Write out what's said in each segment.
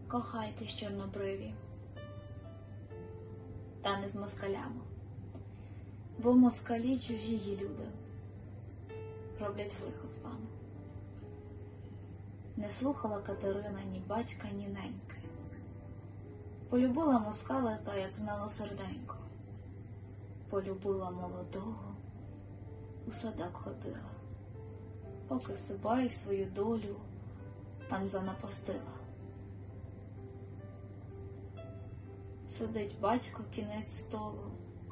Кохайтесь, чорнобриві, та не з москалями, бо москалі чужі люди роблять лихо з вами. Не слухала Катерина ні батька, ні неньки. Полюбила москалика, як знала серденько. Полюбила молодого, у садок ходила, поки себе й свою долю там занапастила. Сидить батько кінець столу,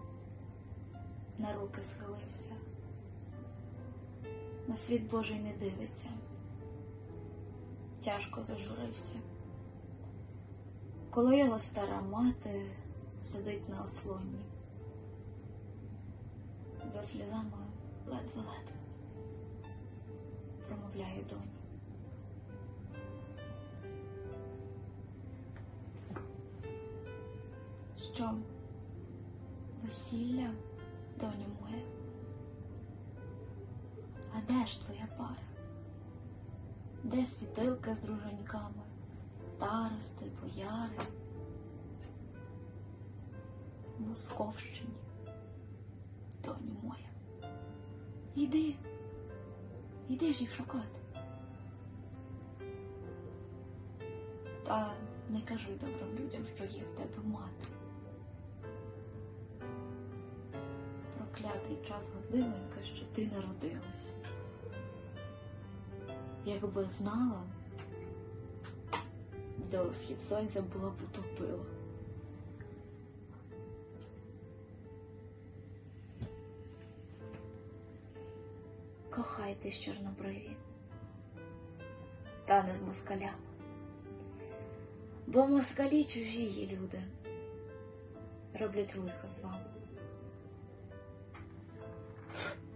на руки схилився, на світ Божий не дивиться, тяжко зажурився. Коли його стара мати сидить на ослоні, за сльозами ледве-ледве промовляє доні. Що, весілля, доню моя? А де ж твоя пара? Де світилка з друженьками, старости, бояри? В Московщині, доню моя. Іди ж їх шукати. Та не кажи добрим людям, що є в тебе мати. Проклятий час годиненька, що ти народилась. Якби знала, до схід сонця була б утопила. Кохайтесь, чорнобриві, та не з москалями, бо москалі чужі люди роблять лихо з вами.